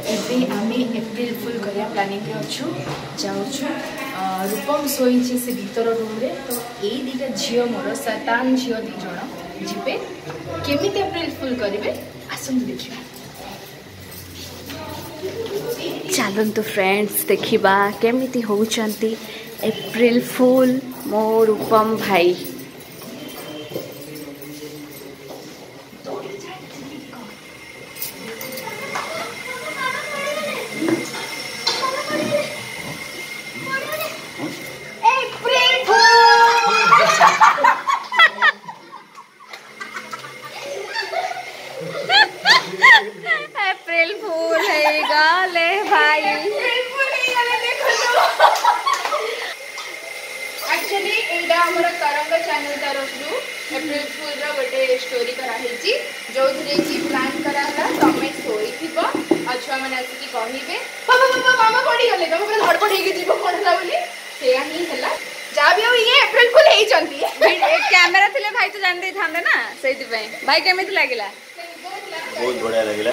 एबे आमे April fool करिया प्लानिंग रे अछु जाउछु रूपम सोईचे से भीतर रूम रे तो एई दिटा झियो मोर शैतान झियो दी जण जिबे केमिति एप्रिल फुल करिवे आसुन देखिबा। चलंतु फ्रेंड्स देखिबा केमिति होउचंती एप्रिल फुल मो रूपम भाई। एप्रिल फूल है ले भाई। एक्चुअली एटा हमर तरंग चैनल तरफ एप्रिल फूल रो गोटे स्टोरी कराहेची जो थरे की प्लान कराला तमे सोई थिबो आ छुआ माने आसी कहिबे बाबा बाबा मामा पड़ी गले तमे पुरा धड़पड़ हेके जीवो कोनला बोली सेया ही हला जा भी हो ये एप्रिल फूल हेई चंती कैमरा थिले भाई तो जान दे थांदे ना सेति पई भाई केमिति लागिला बहुत बढ़िया लगिला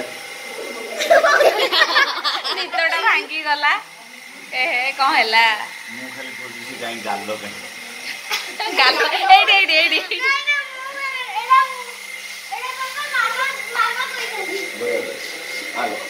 नितोटा भांगी गला ए कौन हैला मु खाली खोजुसी काई गालो काई गालो एडी हालो